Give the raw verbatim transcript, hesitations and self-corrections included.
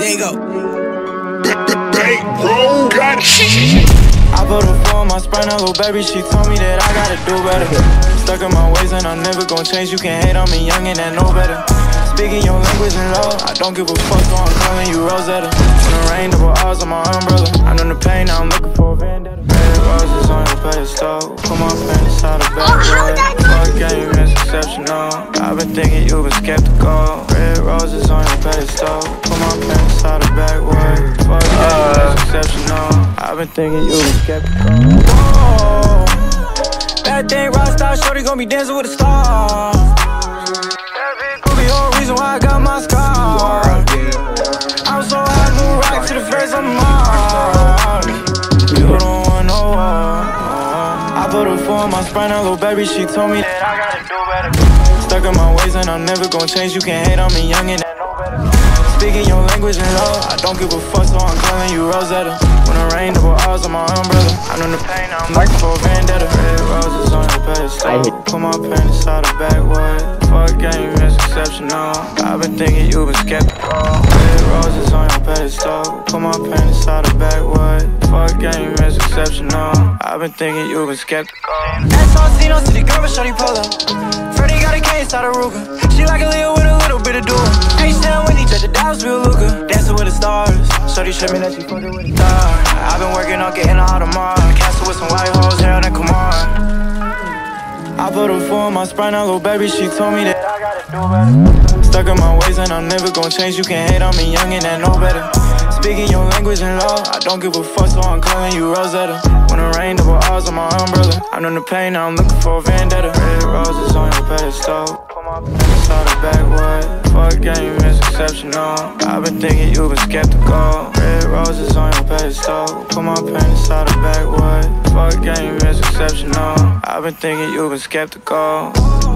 There you go. Bro, got I put a four on my spine, a little baby, she told me that I gotta do better. Stuck in my ways and I'm never gon' change, you can hate on me, youngin' and know better. Speaking your language in love, I don't give a fuck, so I'm calling you Rosetta. When the rain, double R's on my umbrella, I know the pain, now I'm looking for a vendetta. Red roses on your pedestal, put my pen inside the backwood. Fuck game, it's exceptional, I've been thinking you been skeptical. Red roses on your pedestal, put my pen inside the backwood. Fuck game, it's exceptional, I've been thinking you been skeptical. Whoa, bad thing, rock star, shorty gon' be dancing with the stars. Could be whole reason why I got my scar. I'm so high, move right to the face of Mars. You don't want no war. I put a four on my spine, a little baby, she told me that I gotta do better. Stuck in my ways and I'm never gon' change, you can hate on me, youngin' and know better. Speaking your language in love, I don't give a fuck, so I'm calling you Rosetta. When the rain, double R's on my umbrella, I know the pain, now I'm looking for a vendetta. Red roses on your pedestal, put my pen inside the backwood. Fuck game, it's exceptional, I've been thinking you been skeptical. Red roses on your pedestal, put my pen inside the backwood. Fuck game, it's exceptional, I've been thinking you been skeptical. That's all seen on city girl, but shawty pull up. Freddie got a K inside a Ruger. She like a Leo with a little bit of doing. Ain't stand when he check the Dallas real Luca. Dancing with the stars, shorty showed me that she fucking with the stars. I've been working on getting her out of Mars. Castle with some white hoes, hair than Kumar. I put a four on my spine, a little baby, she told me that I gotta do better. Stuck in my ways and I'm never gon' change, you can hate on me, youngin' and know better. Speaking your language in love, I don't give a fuck, so I'm calling you Rosetta. When the rain, double R's on my umbrella, I know the pain, now I'm looking for a vendetta. Red roses on your pedestal, put my pen inside the backwood. Fuck game, it's exceptional, I've been thinking you been skeptical. Red roses on your pedestal, put my pen inside the backwood. Fuck game, it's exceptional, I've been thinking you been skeptical.